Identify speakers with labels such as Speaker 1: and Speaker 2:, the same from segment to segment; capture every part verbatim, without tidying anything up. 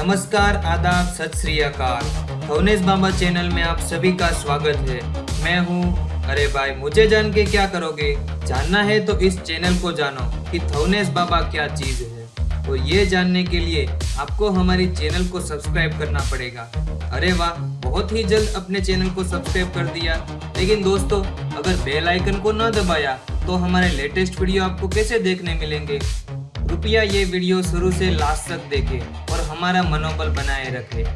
Speaker 1: नमस्कार, आदाब, सत श्री अकाल। थवनेस बाबा चैनल में आप सभी का स्वागत है। मैं हूँ। अरे भाई, मुझे जान के क्या करोगे? जानना है तो इस चैनल को जानो कि थवनेस बाबा क्या चीज़ है। तो ये जानने के लिए आपको हमारी चैनल को सब्सक्राइब करना पड़ेगा। अरे वाह, बहुत ही जल्द अपने चैनल को सब्सक्राइब कर दिया। लेकिन दोस्तों, अगर बेल आइकन को न दबाया तो हमारे लेटेस्ट वीडियो आपको कैसे देखने मिलेंगे? कृपया ये वीडियो शुरू से लास्ट तक देखें और हमारा मनोबल बनाए रखें।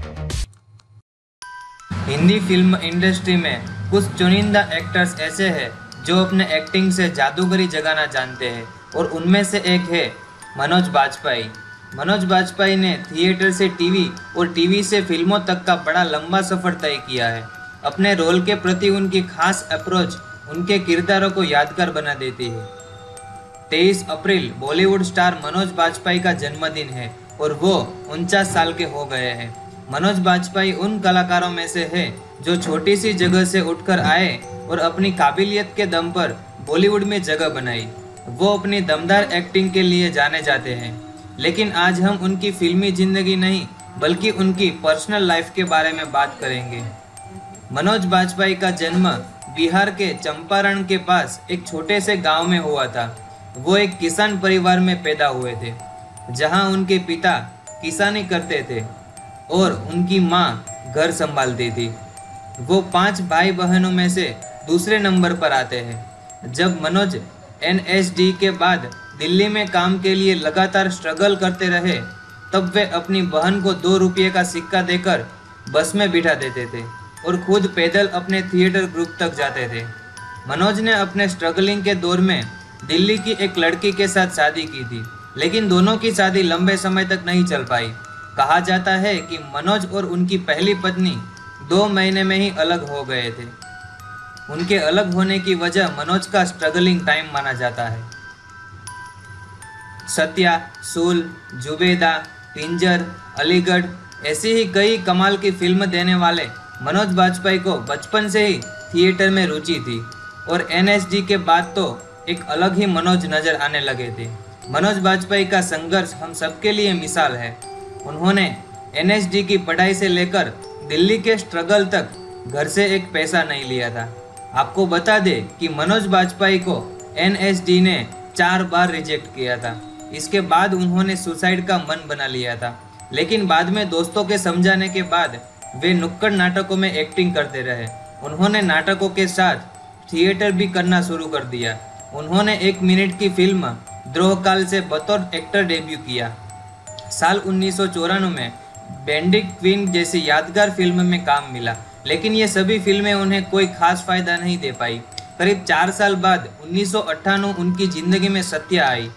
Speaker 1: हिंदी फिल्म इंडस्ट्री में कुछ चुनिंदा एक्टर्स ऐसे हैं जो अपने एक्टिंग से जादूगरी जगाना जानते हैं और उनमें से एक है मनोज बाजपेयी। मनोज बाजपेयी ने थिएटर से टीवी और टीवी से फिल्मों तक का बड़ा लंबा सफर तय किया है। अपने रोल के प्रति उनकी खास अप्रोच उनके किरदारों को यादगार बना देती है। तेईस April Bollywood star Manoj Bajpayee का जन्मदिन है और वो उनचास साल के हो गए हैं। मनोज बाजपेयी उन कलाकारों में से है जो छोटी सी जगह से उठकर आए और अपनी काबिलियत के दम पर बॉलीवुड में जगह बनाई। वो अपनी दमदार एक्टिंग के लिए जाने जाते हैं, लेकिन आज हम उनकी फिल्मी जिंदगी नहीं बल्कि उनकी पर्सनल लाइफ के बारे में बात करेंगे। मनोज बाजपेयी का जन्म बिहार के चंपारण के पास एक छोटे से गांव में हुआ था। वो एक किसान परिवार में पैदा हुए थे, जहां उनके पिता किसानी करते थे और उनकी मां घर संभालती थी। वो पांच भाई बहनों में से दूसरे नंबर पर आते हैं। जब मनोज एन एस डी के बाद दिल्ली में काम के लिए लगातार स्ट्रगल करते रहे, तब वे अपनी बहन को दो रुपये का सिक्का देकर बस में बिठा देते थे और खुद पैदल अपने थिएटर ग्रुप तक जाते थे। मनोज ने अपने स्ट्रगलिंग के दौर में दिल्ली की एक लड़की के साथ शादी की थी, लेकिन दोनों की शादी लंबे समय तक नहीं चल पाई। कहा जाता है कि मनोज और उनकी पहली पत्नी दो महीने में ही अलग हो गए थे। उनके अलग होने की वजह मनोज का स्ट्रगलिंग टाइम माना जाता है। सत्या, सूल, जुबेदा, पिंजर, अलीगढ़ ऐसी ही कई कमाल की फिल्म देने वाले मनोज बाजपेयी को बचपन से ही थिएटर में रुचि थी और एन एस डी के बाद तो एक अलग ही मनोज नजर आने लगे थे। मनोज बाजपेयी का संघर्ष हम सबके लिए मिसाल है। उन्होंने एन एस डी की पढ़ाई से लेकर दिल्ली के स्ट्रगल तक घर से एक पैसा नहीं लिया था। आपको बता दें कि मनोज बाजपेयी को एन एस डी ने चार बार रिजेक्ट किया था। इसके बाद उन्होंने सुसाइड का मन बना लिया था, लेकिन बाद में दोस्तों के समझाने के बाद वे नुक्कड़ नाटकों में एक्टिंग करते रहे। उन्होंने नाटकों के साथ थिएटर भी करना शुरू कर दिया। उन्होंने एक मिनट की फिल्म द्रोहकाल से बतौर एक्टर डेब्यू किया। साल उन्नीस सौ चौरानवे में बैंडिक क्वीन जैसी यादगार फिल्म में काम मिला, लेकिन ये सभी फिल्में उन्हें कोई खास फायदा नहीं दे पाई। करीब चार साल बाद उन्नीस सौ अट्ठानवे उनकी जिंदगी में सत्या आई।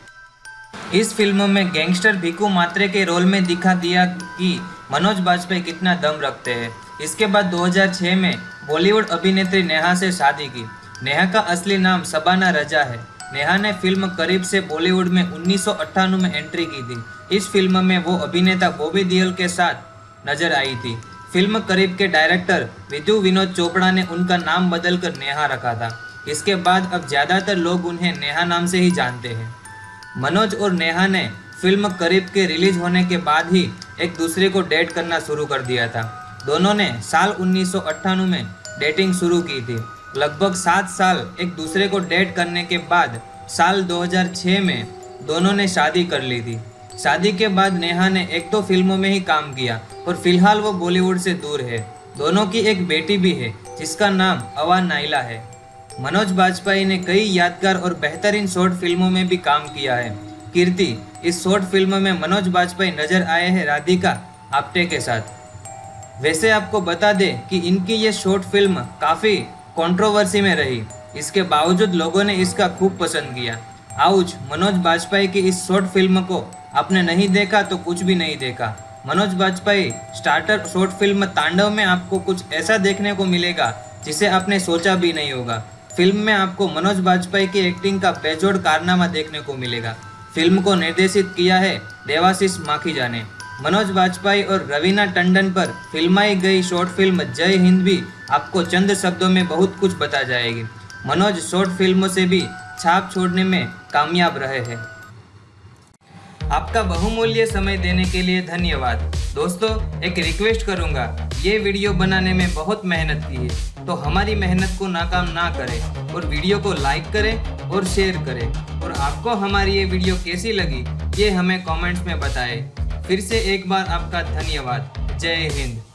Speaker 1: इस फिल्म में गैंगस्टर भिकू मात्रे के रोल में दिखा दिया कि मनोज बाजपेयी कितना दम रखते हैं। इसके बाद दो हज़ार छह में बॉलीवुड अभिनेत्री नेहा से शादी की। नेहा का असली नाम शबाना रजा है। नेहा ने फिल्म करीब से बॉलीवुड में उन्नीस सौ अट्ठानवे में एंट्री की थी। इस फिल्म में वो अभिनेता बॉबी देओल के साथ नजर आई थी। फिल्म करीब के डायरेक्टर विधु विनोद चोपड़ा ने उनका नाम बदलकर नेहा रखा था। इसके बाद अब ज्यादातर लोग उन्हें नेहा नाम से ही जानते हैं। मनोज और नेहा ने फिल्म करीब के रिलीज होने के बाद ही एक दूसरे को डेट करना शुरू कर दिया था। दोनों ने साल उन्नीस सौ अट्ठानवे में डेटिंग शुरू की थी। लगभग सात साल एक दूसरे को डेट करने के बाद साल दो हज़ार छह में दोनों ने शादी कर ली थी। शादी के बाद नेहा ने एक दो फिल्मों में ही काम किया और फिलहाल वो बॉलीवुड से दूर है। दोनों की एक बेटी भी है जिसका नाम अवा नाइला है। मनोज बाजपेयी ने कई यादगार और बेहतरीन शॉर्ट फिल्मों में भी काम किया है। कीर्ति, इस शॉर्ट फिल्म में मनोज बाजपेयी नजर आए हैं राधिका आप्टे के साथ। वैसे आपको बता दें कि इनकी ये शॉर्ट फिल्म काफ़ी कंट्रोवर्सी में रही। इसके बावजूद लोगों ने इसका खूब पसंद किया। आउच, मनोज बाजपेयी की इस शॉर्ट फिल्म को आपने नहीं देखा तो कुछ भी नहीं देखा। Manoj Bajpayee starter short film Tandav में आपको कुछ ऐसा देखने को मिलेगा जिसे आपने सोचा भी नहीं होगा। फिल्म में आपको मनोज बाजपेयी की एक्टिंग का बेजोड़ कारनामा देखने को मिलेगा। फिल्म को निर्देशित किया है देवाशीष माखीजा ने। मनोज बाजपेयी और रवीना टंडन पर फिल्माई गई शॉर्ट फिल्म जय हिंद भी आपको चंद शब्दों में बहुत कुछ बता जाएगी। मनोज शॉर्ट फिल्मों से भी छाप छोड़ने में कामयाब रहे हैं। आपका बहुमूल्य समय देने के लिए धन्यवाद। दोस्तों, एक रिक्वेस्ट करूंगा, ये वीडियो बनाने में बहुत मेहनत की है, तो हमारी मेहनत को नाकाम ना करें और वीडियो को लाइक करें और शेयर करें। और आपको हमारी ये वीडियो कैसी लगी ये हमें कमेंट्स में बताएं। फिर से एक बार आपका धन्यवाद। जय हिंद।